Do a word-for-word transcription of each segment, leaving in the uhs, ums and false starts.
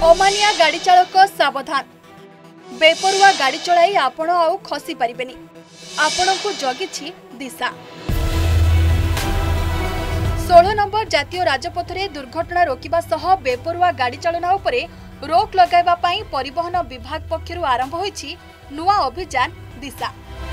अमानिया गाड़ी चालक सावधान। बेपरुआ गाड़ी चलाई आपण आउ खसी पारिबेनी। आपण को जगिछि दिशा। सोलह नंबर जातीय राजपथ रे दुर्घटना रोकिबा सह बेपरुआ गाड़ी चालना उपरे रोक लगाइबा पई परिवहन विभाग पक्षरु आरंभ होईछि नुआ अभियान दिशा।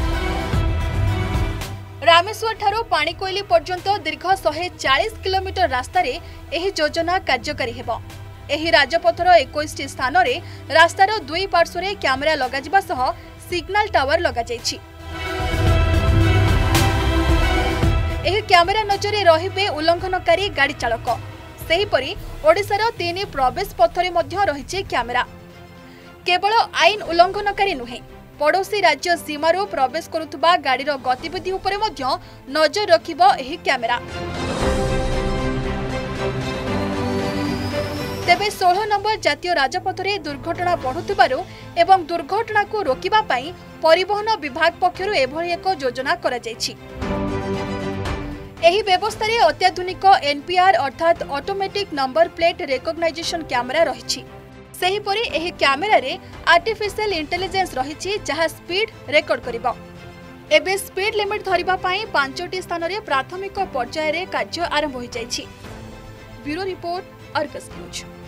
रामेश्वर ठारो पाणीकोइली पर्यंत दीर्घ एक सौ चालीस किलोमीटर रास्ता रे एही योजना कार्यकारी हेबो। एही राजपथर इक्कीस टी स्थान रे रास्तार दुई पार्श्व रे कैमेरा लगाजिबा सह सिग्नल टावर लगा जायछि। एही कैमेरा नजरे रहिबे उल्लंघनकारी गाड़ी चालक। सेहीपरि ओडिशार तीन प्रवेश पथरे मध्य रहिछि कैमेरा। केवल आईन उल्लंघनकारी नुहे पड़ोशी राज्य सीमारू प्रवेश करुथुबा गाड़ीर गतिविधि उपरे मध्य नजर रखिबो एही कैमेरा। तेबे सोलह नंबर जातीय राजपथ रे दुर्घटना बढ़ुथिबारु एवं दुर्घटना को रोकिबा पई परिवहन विभाग पक्षरु एभली एक योजना करा जायछि। एही व्यवस्था रे अत्याधुनिक एनपीआर अर्थात automatic number plate recognition camera रहिछि। सेहीपरि एही कैमेरा रे आर्टिफिशियल इंटेलिजेंस रहिछि जहा स्पीड रेकॉर्ड करिबो। एबे स्पीड लिमिट धरिबा पई पांचटी स्थान रे प्राथमिक पर्याय रे कार्य आरंभ होई जायछि। Bureau report Argus news.